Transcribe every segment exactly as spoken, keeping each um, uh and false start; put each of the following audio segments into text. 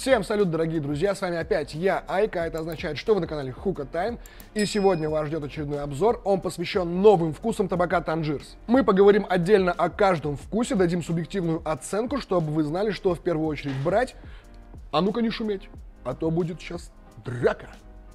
Всем салют, дорогие друзья, с вами опять я, Айка, это означает, что вы на канале Hookah Time, и сегодня вас ждет очередной обзор, он посвящен новым вкусам табака Tangiers. Мы поговорим отдельно о каждом вкусе, дадим субъективную оценку, чтобы вы знали, что в первую очередь брать, а ну-ка не шуметь, а то будет сейчас драка.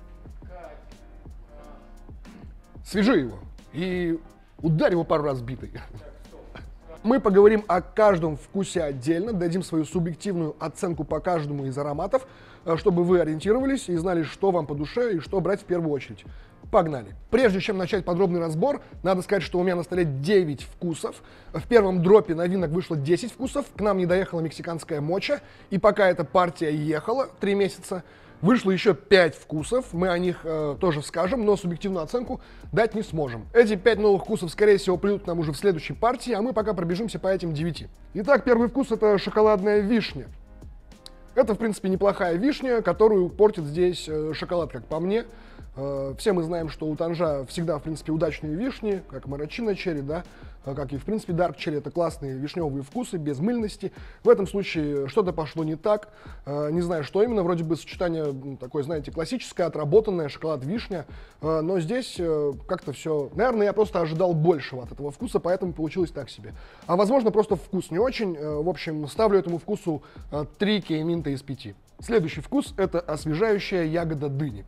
Свяжи его и ударь его пару раз битой. Мы поговорим о каждом вкусе отдельно, дадим свою субъективную оценку по каждому из ароматов, чтобы вы ориентировались и знали, что вам по душе и что брать в первую очередь. Погнали! Прежде чем начать подробный разбор, надо сказать, что у меня на столе девять вкусов. В первом дропе новинок вышло десять вкусов, к нам не доехала мексиканская моча, и пока эта партия ехала три месяца, вышло еще пять вкусов, мы о них э, тоже скажем, но субъективную оценку дать не сможем. Эти пять новых вкусов, скорее всего, придут к нам уже в следующей партии, а мы пока пробежимся по этим девяти. Итак, первый вкус — это шоколадная вишня. Это, в принципе, неплохая вишня, которую портит здесь э, шоколад, как по мне. Э, все мы знаем, что у Танжа всегда, в принципе, удачные вишни, как марачино черри, да, как и, в принципе, дарк черри — это классные вишневые вкусы, без мыльности. В этом случае что-то пошло не так, не знаю, что именно, вроде бы сочетание такое, знаете, классическое, отработанное, шоколад-вишня, но здесь как-то все... Наверное, я просто ожидал большего от этого вкуса, поэтому получилось так себе. А возможно, просто вкус не очень. В общем, ставлю этому вкусу три кейминта из пяти. Следующий вкус — это освежающая ягода дыни.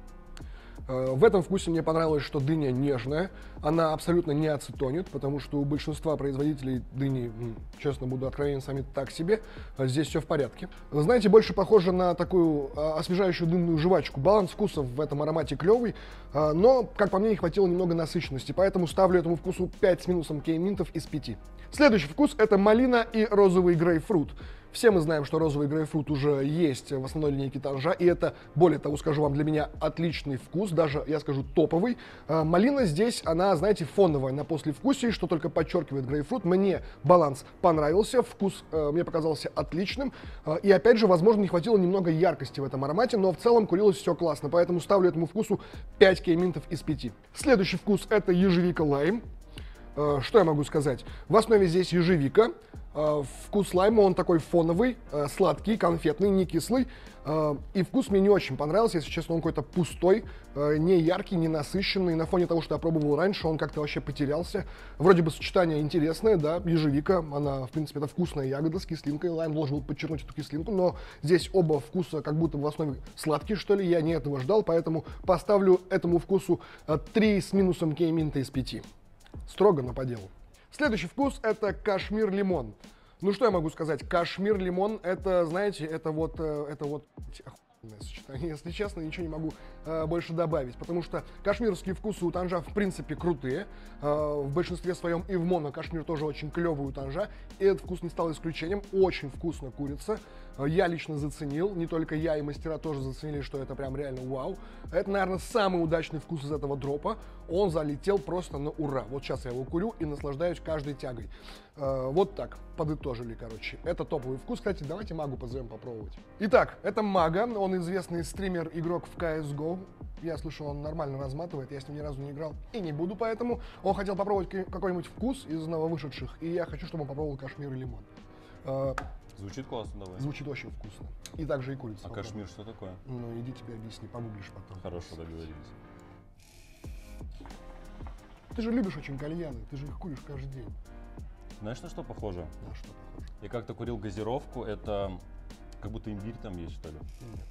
В этом вкусе мне понравилось, что дыня нежная, она абсолютно не ацетонит, потому что у большинства производителей дыни, честно буду откровенен, сами так себе, здесь все в порядке. Знаете, больше похоже на такую освежающую дымную жвачку. Баланс вкусов в этом аромате клевый, но, как по мне, не хватило немного насыщенности, поэтому ставлю этому вкусу пять с минусом кейминтов из пяти. Следующий вкус — это малина и розовый грейпфрут. Все мы знаем, что розовый грейпфрут уже есть в основной линейке Танжа, и это, более того, скажу вам, для меня отличный вкус, даже, я скажу, топовый. Малина здесь, она, знаете, фоновая на послевкусии, что только подчеркивает грейпфрут. Мне баланс понравился, вкус э, мне показался отличным, и, опять же, возможно, не хватило немного яркости в этом аромате, но в целом курилось все классно, поэтому ставлю этому вкусу пять кейминтов из пяти. Следующий вкус — это ежевика лайм. Что я могу сказать? В основе здесь ежевика. Вкус лайма, он такой фоновый, сладкий, конфетный, не кислый. И вкус мне не очень понравился, если честно, он какой-то пустой, не яркий, не насыщенный. На фоне того, что я пробовал раньше, он как-то вообще потерялся. Вроде бы сочетание интересное, да, ежевика, она, в принципе, это вкусная ягода с кислинкой. Лайм должен был подчеркнуть эту кислинку, но здесь оба вкуса как будто в основе сладкие, что ли. Я не этого ждал, поэтому поставлю этому вкусу три с минусом кейминта из пяти. Строго, но по делу. Следующий вкус — это кашмир-лимон. Ну что я могу сказать? Кашмир-лимон — это, знаете, это вот, это вот охуенное сочетание. Если честно, ничего не могу э, больше добавить, потому что кашмировские вкусы у Танжа, в принципе, крутые. Э, в большинстве своем и в моно кашмир тоже очень клевый у Танжа, и этот вкус не стал исключением. Очень вкусно курица. Я лично заценил, не только я, и мастера тоже заценили, что это прям реально вау. Это, наверное, самый удачный вкус из этого дропа. Он залетел просто на ура. Вот сейчас я его курю и наслаждаюсь каждой тягой. Э, вот так, подытожили, короче. Это топовый вкус. Кстати, давайте магу позовем попробовать. Итак, это мага. Он известный стример-игрок в си эс го. Я слышу, он нормально разматывает, я с ним ни разу не играл и не буду, поэтому он хотел попробовать какой-нибудь вкус из нововышедших, и я хочу, чтобы он попробовал кашмир и лимон. Э, Звучит классно, давай. Звучит очень вкусно. И также и курица. А кашмир что такое? Ну, иди тебе объясни, погуглишь потом. Хорошо, договорились. Ты же любишь очень кальяны, ты же их куришь каждый день. Знаешь, на что похоже? На что похоже? Я как-то курил газировку, это как будто имбирь там есть, что ли? Нет.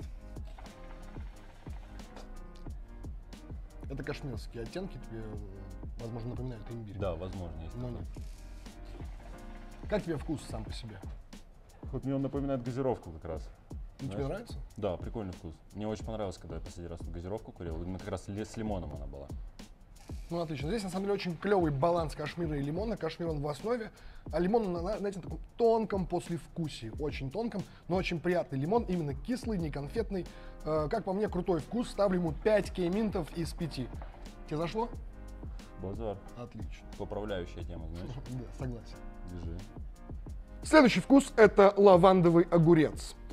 Это кашмирские оттенки, тебе, возможно, напоминают имбирь. Да, возможно, есть. Но нет. Как тебе вкус сам по себе? Вот мне он напоминает газировку как раз. Ну, тебе нравится? Да, прикольный вкус. Мне очень понравилось, когда я последний раз газировку курил. Именно как раз с лимоном она была. Ну, отлично. Здесь, на самом деле, очень клевый баланс кашмира и лимона. Кашмир, он в основе, а лимон, на, знаете, на таком тонком послевкусии. Очень тонком, но очень приятный лимон. Именно кислый, не конфетный. Э, как по мне, крутой вкус. Ставлю ему пять кейминтов из пяти. Тебе зашло? Базар. Отлично. Поправляющая тема, знаешь? Да, согласен. Держи. Следующий вкус — это лавандовый огурец.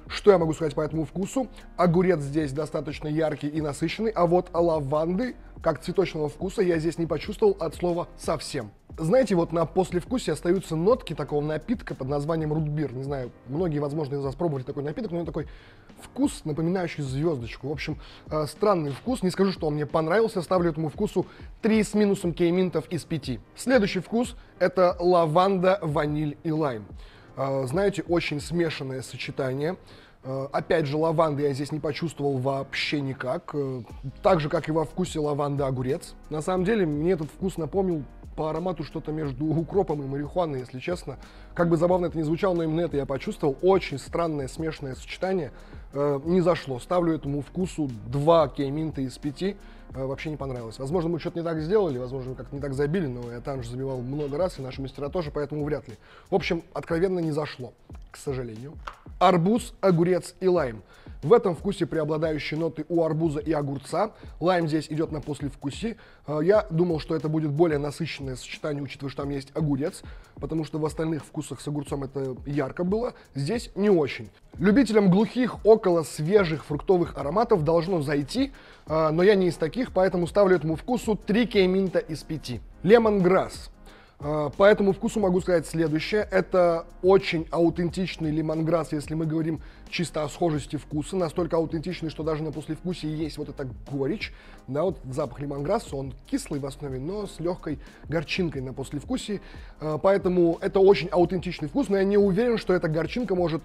Что я могу сказать по этому вкусу? Огурец здесь достаточно яркий и насыщенный, а вот лаванды, как цветочного вкуса, я здесь не почувствовал от слова совсем. Знаете, вот на послевкусии остаются нотки такого напитка под названием рутбир. Не знаю, многие, возможно, из вас пробовали такой напиток, но у него такой вкус, напоминающий звездочку. В общем, э, странный вкус. Не скажу, что он мне понравился. Ставлю этому вкусу три с минусом кейминтов из пяти. Следующий вкус — это лаванда, ваниль и лайм. Э, знаете, очень смешанное сочетание. Uh, опять же, лаванды я здесь не почувствовал вообще никак. Uh, так же, как и во вкусе лаванда огурец. На самом деле, мне этот вкус напомнил по аромату что-то между укропом и марихуаной, если честно. Как бы забавно это ни звучало, но именно это я почувствовал. Очень странное смешанное сочетание. Uh, не зашло. Ставлю этому вкусу два кейминта из пяти. Uh, вообще не понравилось. Возможно, мы что-то не так сделали, возможно, как-то не так забили, но я там же забивал много раз, и наши мастера тоже, поэтому вряд ли. В общем, откровенно не зашло, к сожалению. Арбуз, огурец и лайм. В этом вкусе преобладающие ноты у арбуза и огурца. Лайм здесь идет на послевкусие. Я думал, что это будет более насыщенное сочетание, учитывая, что там есть огурец, потому что в остальных вкусах с огурцом это ярко было. Здесь не очень. Любителям глухих, около свежих фруктовых ароматов должно зайти, но я не из таких, поэтому ставлю этому вкусу три кейминта из пяти. Лемонграсс. По этому вкусу могу сказать следующее. Это очень аутентичный лемонграсс, если мы говорим чисто о схожести вкуса. Настолько аутентичный, что даже на послевкусии есть вот эта горечь. Да, вот запах лемонграсса, он кислый в основе, но с легкой горчинкой на послевкусии. Поэтому это очень аутентичный вкус, но я не уверен, что эта горчинка может,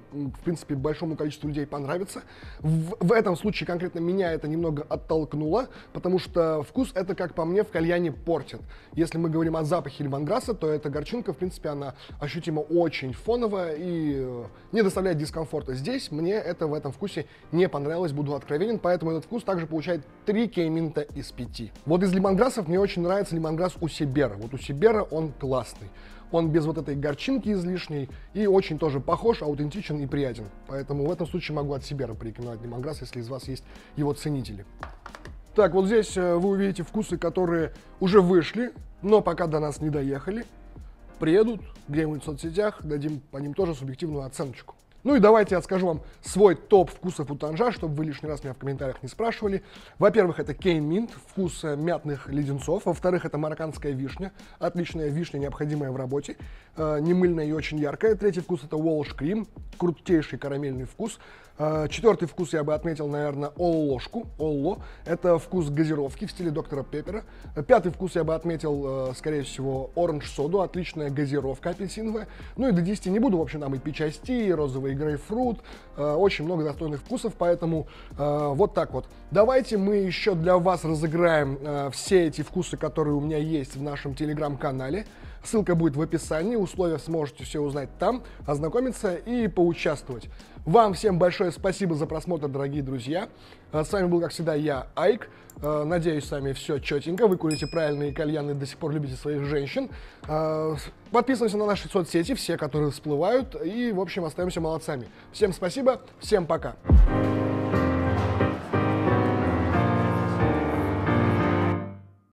в принципе, большому количеству людей понравиться. В, в этом случае конкретно меня это немного оттолкнуло, потому что вкус это, как по мне, в кальяне портит. Если мы говорим о запахе лемонграсса, то эта горчинка, в принципе, она ощутимо очень фоновая и не доставляет дискомфорта. Здесь мне это в этом вкусе не понравилось, буду откровенен, поэтому этот вкус также получает три кейминта из пяти. Вот из лемонграссов мне очень нравится лемонграсс у Сибера. Вот у Сибера он классный. Он без вот этой горчинки излишней и очень тоже похож, аутентичен и приятен. Поэтому в этом случае могу от Сибера порекомендовать лемонграсс, если из вас есть его ценители. Так, вот здесь вы увидите вкусы, которые уже вышли, но пока до нас не доехали. Приедут где-нибудь в соцсетях, дадим по ним тоже субъективную оценочку. Ну и давайте я скажу вам свой топ вкусов у Танжа, чтобы вы лишний раз меня в комментариях не спрашивали. Во-первых, это Cane Mint, вкус мятных леденцов. Во-вторых, это марокканская вишня, отличная вишня, необходимая в работе, э, не мыльная и очень яркая. Третий вкус это Walsh Cream, крутейший карамельный вкус. Э, четвертый вкус я бы отметил, наверное, Оллошку, Олло. Это вкус газировки в стиле доктора Пеппера. Пятый вкус я бы отметил, э, скорее всего, Orange Soda, отличная газировка апельсиновая. Ну и до десяти не буду, в общем, там и пичасти, и розовый и грейпфрут, э, очень много достойных вкусов, поэтому э, вот так вот. Давайте мы еще для вас разыграем э, все эти вкусы, которые у меня есть в нашем телеграм-канале. Ссылка будет в описании, условия сможете все узнать там, ознакомиться и поучаствовать. Вам всем большое спасибо за просмотр, дорогие друзья. С вами был, как всегда, я, Айк. Надеюсь, с вами все четенько. Вы курите правильные кальяны, до сих пор любите своих женщин. Подписываемся на наши соцсети, все, которые всплывают. И, в общем, остаемся молодцами. Всем спасибо, всем пока.